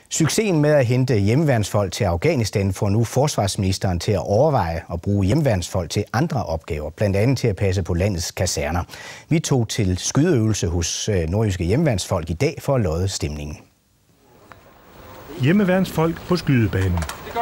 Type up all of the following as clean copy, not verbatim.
Succesen med at hente hjemmeværnsfolk til Afghanistan får nu forsvarsministeren til at overveje at bruge hjemmeværnsfolk til andre opgaver, blandt andet til at passe på landets kaserner. Vi tog til skydeøvelse hos nordjyske hjemmeværnsfolk i dag for at lodde stemningen. Hjemmeværnsfolk på skydebanen.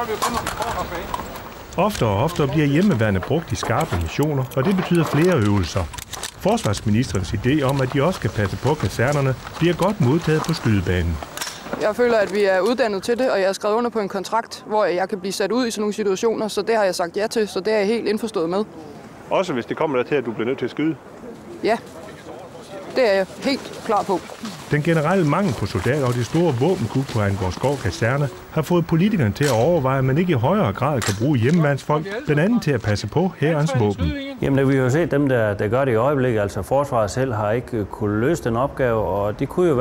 Oftere og oftere bliver hjemmeværende brugt i skarpe missioner, og det betyder flere øvelser. Forsvarsministerens idé om, at de også skal passe på kasernerne, bliver godt modtaget på skydebanen. Jeg føler, at vi er uddannet til det, og jeg har skrevet under på en kontrakt, hvor jeg kan blive sat ud i sådan nogle situationer, så det har jeg sagt ja til, så det er jeg helt indforstået med. Også hvis det kommer der til, at du bliver nødt til at skyde? Ja, det er jeg helt klar på. Den generelle mangel på soldater og de store våbenkug på Angårdsgård kaserne har fået politikerne til at overveje, at man ikke i højere grad kan bruge hjemmeværnsfolk, blandt andet til at passe på hærens våben. Jamen, vi har jo set dem, der gør det i øjeblikket. Altså, forsvaret selv har ikke kunne løse den opgave, og det kunne jo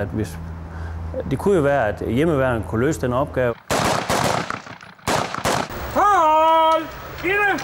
være, at hjemmeværnet kunne løse den opgave. Hold! Inde!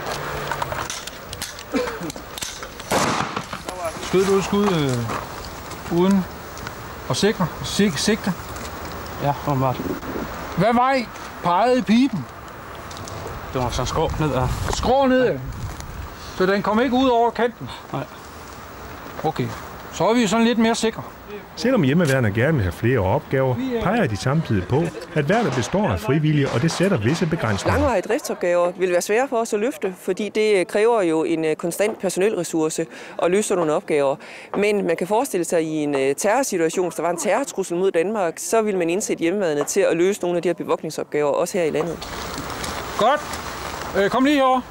Skød du skud uden at sikre? Sigte? Ja, normalt. Hvad vej pegede i pipen? Det var sådan skrå ned ad. Skrå ned ad? Så den kom ikke ud over kanten? Nej. Okay, så er vi sådan lidt mere sikre. Selvom hjemmeværnet gerne vil have flere opgaver, peger de samtidig på, at værnet består af frivillige, og det sætter visse begrænsninger. Langvarige driftsopgaver vil være svære for os at løfte, fordi det kræver jo en konstant personelressource at løse nogle opgaver. Men man kan forestille sig, at i en terrorsituation, hvis der var en terrortrussel mod Danmark, så vil man indsætte hjemmeværnet til at løse nogle af de her bevogtningsopgaver, også her i landet. Godt. Kom lige herover.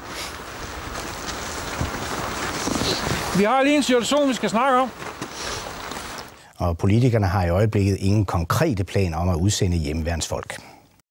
Vi har lige en situation, vi skal snakke om. Og politikerne har i øjeblikket ingen konkrete planer om at udsende hjemmeværnsfolk.